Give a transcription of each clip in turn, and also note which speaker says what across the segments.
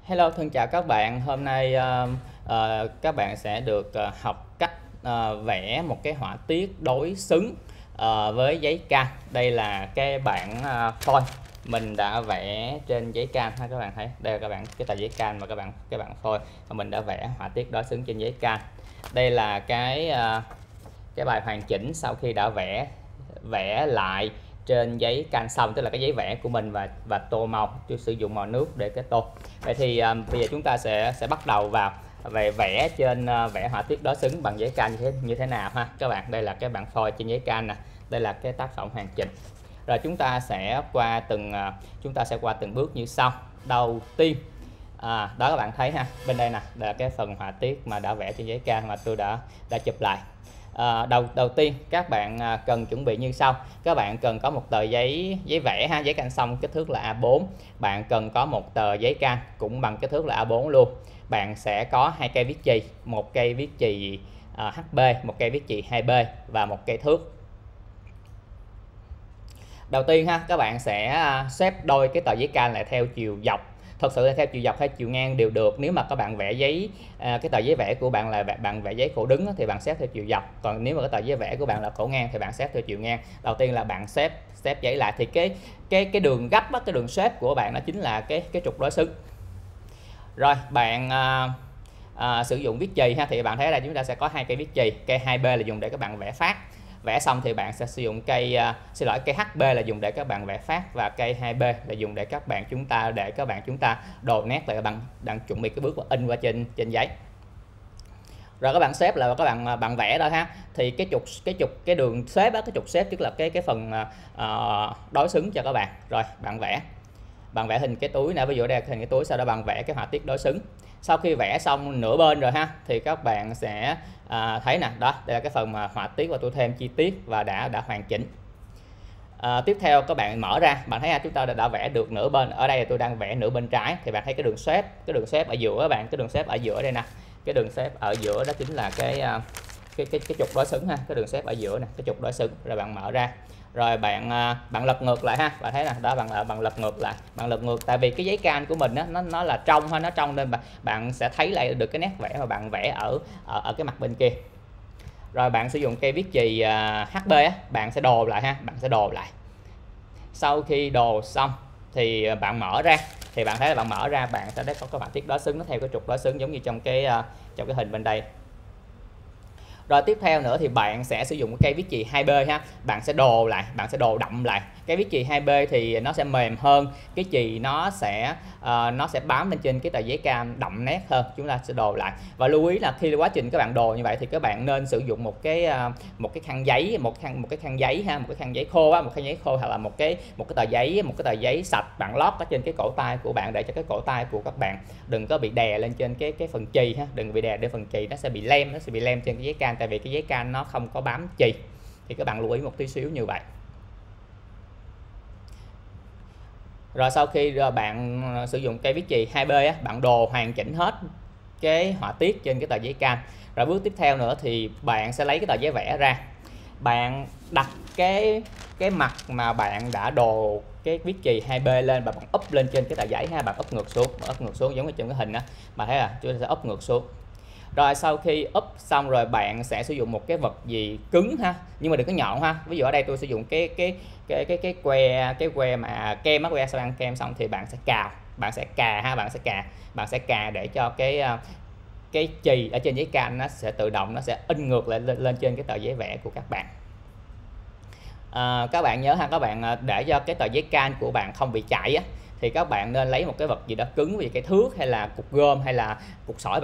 Speaker 1: Hello, thân chào các bạn. Hôm nay các bạn sẽ được học cách vẽ một cái họa tiết đối xứng với giấy can. Đây là cái bản foil mình đã vẽ trên giấy can ha các bạn thấy. Đây là các bạn cái tờ giấy can và các bạn foil và mình đã vẽ họa tiết đối xứng trên giấy can. Đây là cái bài hoàn chỉnh sau khi đã vẽ lại trên giấy can xong, tức là cái giấy vẽ của mình và tô màu, tôi sử dụng màu nước để cái tô. Vậy thì bây giờ chúng ta sẽ bắt đầu vào về vẽ vẽ họa tiết đối xứng bằng giấy can như thế nào ha các bạn. Đây là cái bản phôi trên giấy can nè, đây là cái tác phẩm hoàn chỉnh. Rồi chúng ta sẽ qua từng bước như sau. Đầu tiên đó các bạn thấy ha, bên đây nè là cái phần họa tiết mà đã vẽ trên giấy can mà tôi đã chụp lại. Đầu tiên các bạn cần chuẩn bị như sau. Các bạn cần có một tờ giấy vẽ ha, giấy can xong kích thước là A4. Bạn cần có một tờ giấy can cũng bằng kích thước là A4 luôn. Bạn sẽ có hai cây viết chì, một cây viết chì HB, một cây viết chì 2B và một cây thước. Đầu tiên ha, các bạn sẽ xếp đôi cái tờ giấy can lại theo chiều dọc. Thật sự là theo chiều dọc hay chiều ngang đều được. Nếu mà các bạn vẽ giấy cái tờ giấy vẽ của bạn là bạn vẽ giấy khổ đứng thì bạn xếp theo chiều dọc, còn nếu mà cái tờ giấy vẽ của bạn là khổ ngang thì bạn xếp theo chiều ngang. Đầu tiên là bạn xếp giấy lại thì cái đường gấp đó, cái đường xếp của bạn nó chính là cái trục đối xứng. Rồi bạn sử dụng viết chì ha, thì bạn thấy là chúng ta sẽ có hai cây viết chì. Cây 2B là dùng để các bạn vẽ phát, vẽ xong thì bạn sẽ sử dụng cây HB là dùng để các bạn vẽ phát, và cây 2B là dùng để các bạn chúng ta đồ nét lại bạn chuẩn bị cái bước in qua trên giấy. Rồi các bạn xếp là các bạn vẽ thôi ha. Thì cái đường xếp đó, cái trục xếp tức là cái phần đối xứng cho các bạn. Rồi bạn vẽ hình cái túi nè, ví dụ đây là hình cái túi, sau đó bạn vẽ cái họa tiết đối xứng. Sau khi vẽ xong nửa bên rồi ha, thì các bạn sẽ thấy nè, đó đây là cái phần mà họa tiết và tôi thêm chi tiết và đã hoàn chỉnh. Tiếp theo các bạn mở ra, bạn thấy chúng ta đã vẽ được nửa bên. Ở đây là tôi đang vẽ nửa bên trái, thì bạn thấy cái đường xếp ở giữa các bạn, cái đường xếp ở giữa đây nè, cái đường xếp ở giữa đó chính là cái trục đối xứng ha, cái đường xếp ở giữa nè, cái trục đối xứng. Rồi bạn mở ra, rồi bạn lật ngược lại ha, bạn thấy nè, đó bạn lật ngược lại, tại vì cái giấy can của mình nó là trong ha, nó trong nên bạn sẽ thấy lại được cái nét vẽ mà bạn vẽ ở cái mặt bên kia. Rồi bạn sử dụng cây viết chì HB á, bạn sẽ đồ lại ha, sau khi đồ xong thì bạn mở ra, thì bạn thấy là bạn sẽ có cái họa tiết đối xứng, nó theo cái trục đối xứng giống như trong cái hình bên đây. Rồi tiếp theo nữa thì bạn sẽ sử dụng cái cây viết chì 2B ha, bạn sẽ đồ đậm lại. Cái viết chì 2B thì nó sẽ mềm hơn, cái chì nó sẽ bám lên trên cái tờ giấy cam đậm nét hơn. Chúng ta sẽ đồ lại, và lưu ý là khi quá trình các bạn đồ như vậy thì các bạn nên sử dụng một cái khăn giấy, một cái khăn giấy ha, một cái khăn giấy khô á, hoặc là một cái tờ giấy sạch, bạn lót ở trên cái cổ tay của bạn để cho cái cổ tay của các bạn đừng có bị đè lên trên cái phần chì ha, đừng bị đè lên phần chì, nó sẽ bị lem trên cái giấy can, tại vì cái giấy can nó không có bám chì, thì các bạn lưu ý một tí xíu như vậy. Rồi sau khi bạn sử dụng cây viết chì 2B á, bạn đồ hoàn chỉnh hết cái họa tiết trên cái tờ giấy can. Rồi bước tiếp theo nữa thì bạn sẽ lấy cái tờ giấy vẽ ra, bạn đặt cái mặt mà bạn đã đồ cái viết chì 2B lên, và bạn úp lên trên cái tờ giấy ha, bạn úp ngược xuống giống như trong cái hình á, mà thấy là chúng ta sẽ úp ngược xuống. Rồi sau khi úp xong rồi bạn sẽ sử dụng một cái vật gì cứng ha, nhưng mà đừng có nhọn ha. Ví dụ ở đây tôi sử dụng cái que mà kem á, que sau ăn kem xong thì bạn sẽ cà để cho cái chì ở trên giấy can nó sẽ tự động, nó sẽ in ngược lại lên trên cái tờ giấy vẽ của các bạn. Các bạn nhớ ha, các bạn để cho cái tờ giấy can của bạn không bị chảy á, thì các bạn nên lấy một cái vật gì đó cứng, như cái thước hay là cục gôm hay là cục sỏi,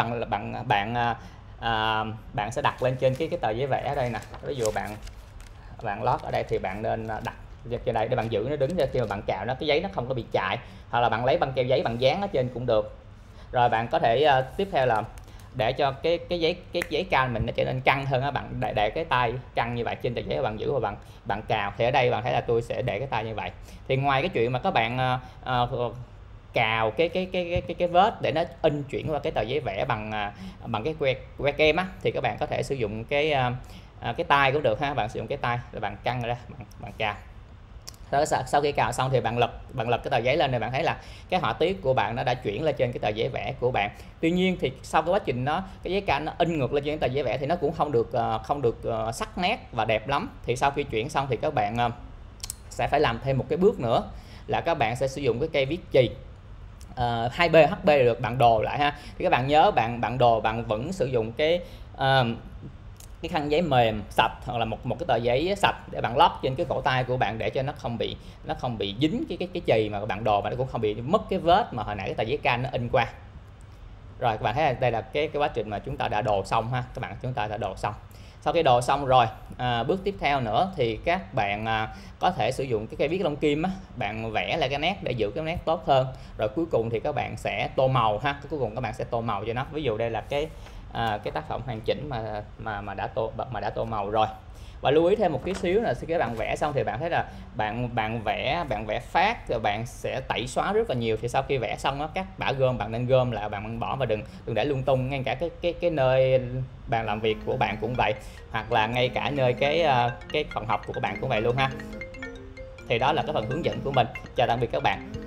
Speaker 1: bạn sẽ đặt lên trên cái tờ giấy vẽ ở đây nè. Ví dụ bạn lót ở đây thì bạn nên đặt trên đây để bạn giữ nó đứng, cho khi mà bạn cào nó, cái giấy nó không có bị chảy, hoặc là bạn lấy băng keo giấy bạn dán ở trên cũng được. Rồi bạn có thể tiếp theo là để cho cái giấy can mình nó trở nên căng hơn á, bạn để cái tay căng như vậy trên tờ giấy, bạn giữ và bạn cào. Thì ở đây bạn thấy là tôi sẽ để cái tay như vậy. Thì ngoài cái chuyện mà các bạn cào cái vết để nó in chuyển qua cái tờ giấy vẽ bằng cái que kem á, thì các bạn có thể sử dụng cái tay cũng được ha. Bạn sử dụng cái tay rồi bạn căng ra, bạn cào. Sau khi cào xong thì bạn lật cái tờ giấy lên thì bạn thấy là cái họa tiết của bạn nó đã chuyển lên trên cái tờ giấy vẽ của bạn. Tuy nhiên thì sau cái quá trình cái giấy can nó in ngược lên trên cái tờ giấy vẽ thì nó cũng không được sắc nét và đẹp lắm. Thì sau khi chuyển xong thì các bạn sẽ phải làm thêm một cái bước nữa là các bạn sẽ sử dụng cái cây viết chì 2B HB được, bạn đồ lại ha. Thì các bạn nhớ bạn đồ bạn vẫn sử dụng cái khăn giấy mềm sạch hoặc là một cái tờ giấy sạch để bạn lót trên cái cổ tay của bạn để cho nó không bị dính cái chì mà bạn đồ, và nó cũng không bị mất cái vết mà hồi nãy cái tờ giấy can nó in qua. Rồi các bạn thấy là đây là cái quá trình mà chúng ta đã đồ xong ha, chúng ta đã đồ xong. Sau khi đồ xong rồi, bước tiếp theo nữa thì các bạn có thể sử dụng cái cây viết lông kim bạn vẽ lại cái nét để giữ cái nét tốt hơn. Rồi cuối cùng thì các bạn sẽ tô màu ha, cuối cùng các bạn sẽ tô màu cho nó. Ví dụ đây là cái tác phẩm hoàn chỉnh mà đã tô màu rồi. Và lưu ý thêm một tí xíu là khi các bạn vẽ xong thì bạn thấy là bạn vẽ phát rồi bạn sẽ tẩy xóa rất là nhiều. Thì sau khi vẽ xong các bã gom bạn nên gom lại, bạn bỏ và đừng để lung tung, ngay cả cái nơi bàn làm việc của bạn cũng vậy, hoặc là ngay cả nơi cái phòng học của các bạn cũng vậy luôn ha. Thì đó là cái phần hướng dẫn của mình. Chào tạm biệt các bạn.